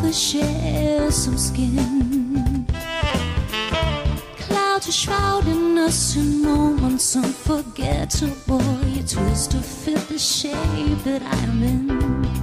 we share some skin. Clouds are shrouding us in moments unforgettable. You twist to fit the shape that I'm in.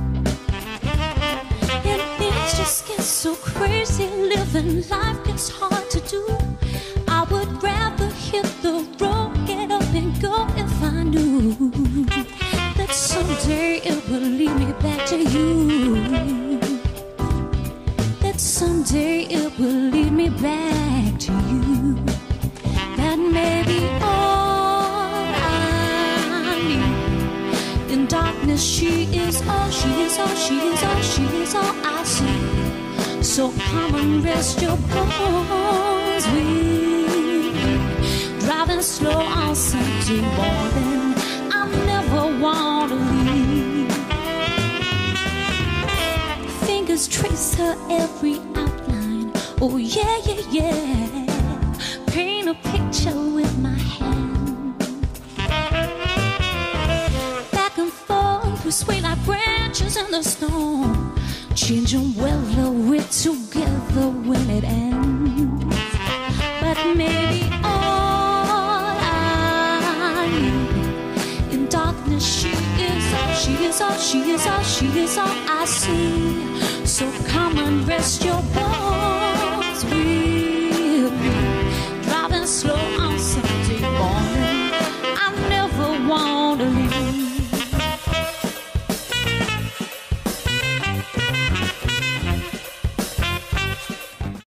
And things just get so crazy. Living life gets hard to do. I would rather hit the road, get up and go if I knew that someday it will lead me back to you. That someday it will lead me back to you. That may be all I need. In darkness she is all, she is all, she is all, she is all I see. So come and rest your bones with me. Driving slow on Sunday morning, I never want to leave. Fingers trace her every outline. Oh yeah, yeah, yeah. Paint a picture with my hand. Back and forth, we sway like branches in the storm, changing weather, we're together when it ends. But maybe all I need. In darkness she is all, she is all, she is all, she is all I see. So come and rest your bones with me. Driving slow